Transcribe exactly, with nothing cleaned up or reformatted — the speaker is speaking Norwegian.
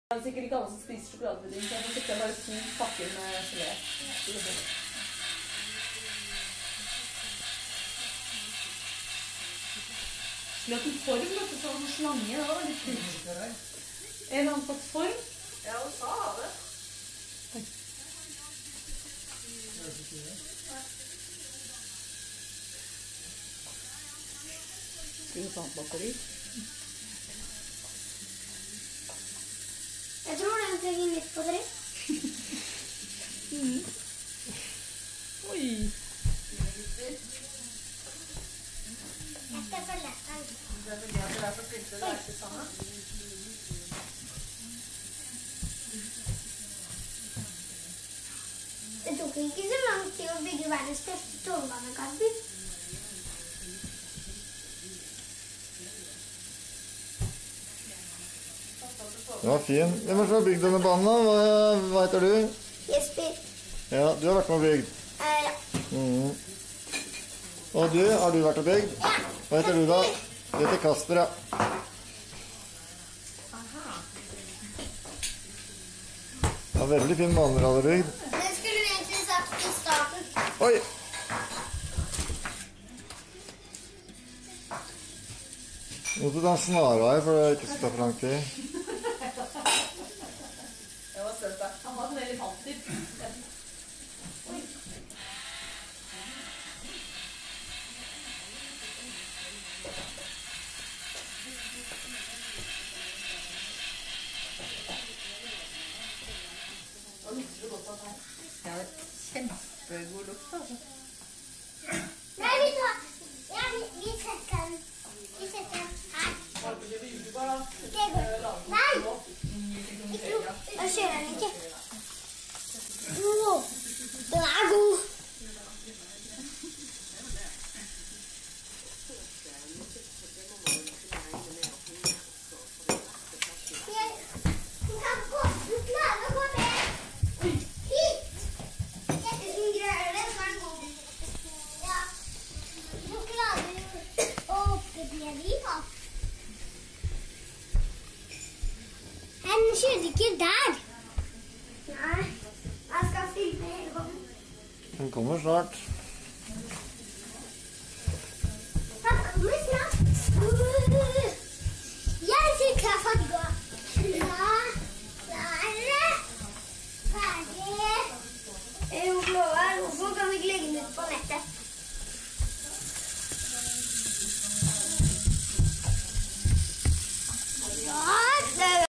Det er sikkert ikke alle som spiser sjokoladepudding, så jeg får sikkert bare to pakker med gelé. Skulle hatt en form, vet du, sånn slange, det var litt kult. En eller annen slags form? Ja, hun sa det. Skal vi ta batteri? Jeg tror den trenger litt batteri. mm. Oi! Jeg skal følge den. Det er fordi at det er så flinke, det er ikke sammen. Det tok ikke så lang tid å bygge verdens største tårnbanekabel. Det var fin. Hvem er det som har bygd denne banen da? Hva, hva heter du? Jesper. Ja, du har vært med og bygd. Eh, ja. Mm. Og du, har du vært og bygd? Ja. Hva heter du da? Du heter Kasper, ja. Det var veldig fin baner du hadde bygd. Det skulle vi egentlig sagt i starten. Oi! Nå må du ta en snarvei, for det er ikke så for lang tid. Det var søtt da. Han var sånn elefanter. Oi. Hva lukter det godt av her? Det er kjempegod lukt, altså. Nei, vi tar... Ja, vi, vi setter den. Vi setter den her. Det går. Nei! Jo, jeg kjører den ikke. Åh, den er god. Jeg, du kan gå, du klarer å gå med hit. Hvis du greier det, så er den god. Ja, du klarer å åpne det vi har. Han kjører ikke der. Nei, jeg skal filme hele gangen. Den kommer snart. Han kommer snart.